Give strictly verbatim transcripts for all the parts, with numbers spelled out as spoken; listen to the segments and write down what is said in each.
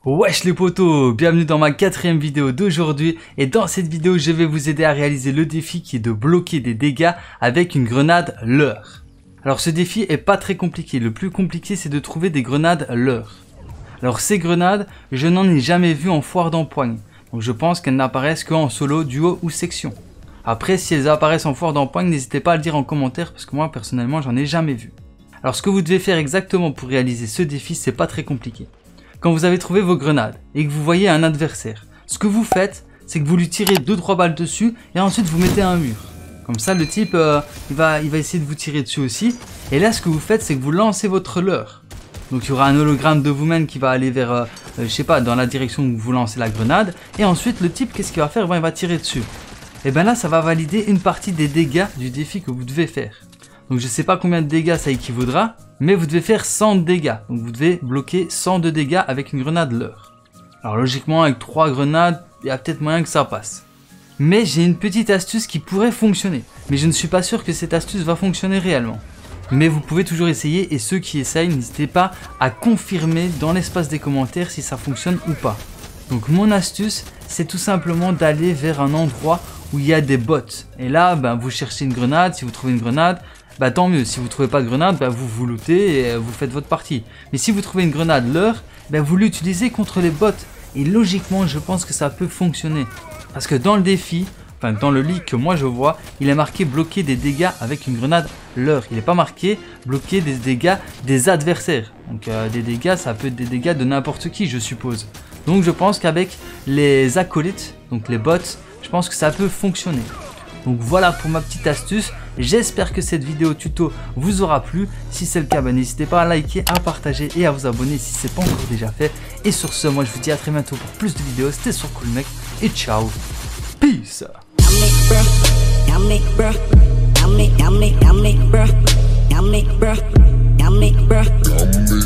Wesh les potos, bienvenue dans ma quatrième vidéo d'aujourd'hui et dans cette vidéo je vais vous aider à réaliser le défi qui est de bloquer des dégâts avec une grenade leurre. Alors ce défi est pas très compliqué, le plus compliqué c'est de trouver des grenades leurre. Alors ces grenades, je n'en ai jamais vu en foire d'empoigne, donc je pense qu'elles n'apparaissent qu'en solo, duo ou section. Après si elles apparaissent en foire d'empoigne, n'hésitez pas à le dire en commentaire parce que moi personnellement j'en ai jamais vu. Alors ce que vous devez faire exactement pour réaliser ce défi, c'est pas très compliqué. Quand vous avez trouvé vos grenades et que vous voyez un adversaire, ce que vous faites, c'est que vous lui tirez deux trois balles dessus et ensuite vous mettez un mur. Comme ça, le type, euh, il, va, il va essayer de vous tirer dessus aussi. Et là, ce que vous faites, c'est que vous lancez votre leurre. Donc, il y aura un hologramme de vous-même qui va aller vers, euh, euh, je sais pas, dans la direction où vous lancez la grenade. Et ensuite, le type, qu'est-ce qu'il va faire? Ben, il va tirer dessus. Et bien là, ça va valider une partie des dégâts du défi que vous devez faire. Donc, je sais pas combien de dégâts ça équivaudra, mais vous devez faire cent dégâts. Donc, vous devez bloquer cent de dégâts avec une grenade leurre. Alors, logiquement, avec trois grenades, il y a peut-être moyen que ça passe. Mais j'ai une petite astuce qui pourrait fonctionner. Mais je ne suis pas sûr que cette astuce va fonctionner réellement. Mais vous pouvez toujours essayer et ceux qui essayent, n'hésitez pas à confirmer dans l'espace des commentaires si ça fonctionne ou pas. Donc mon astuce, c'est tout simplement d'aller vers un endroit où il y a des bots. Et là, ben, vous cherchez une grenade, si vous trouvez une grenade, bah tant mieux. Si vous trouvez pas de grenade, bah vous vous lootez et vous faites votre partie. Mais si vous trouvez une grenade leurre, bah vous l'utilisez contre les bots. Et logiquement, je pense que ça peut fonctionner. Parce que dans le défi, enfin dans le leak que moi je vois, il est marqué bloquer des dégâts avec une grenade leurre. Il n'est pas marqué bloquer des dégâts des adversaires. Donc euh, des dégâts, ça peut être des dégâts de n'importe qui, je suppose. Donc je pense qu'avec les acolytes, donc les bots, je pense que ça peut fonctionner. Donc voilà pour ma petite astuce. J'espère que cette vidéo tuto vous aura plu. Si c'est le cas, bah, n'hésitez pas à liker, à partager et à vous abonner si ce n'est pas encore déjà fait. Et sur ce, moi je vous dis à très bientôt pour plus de vidéos. C'était sur Cool Mec et ciao. Peace.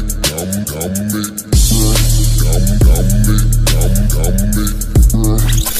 Yummy,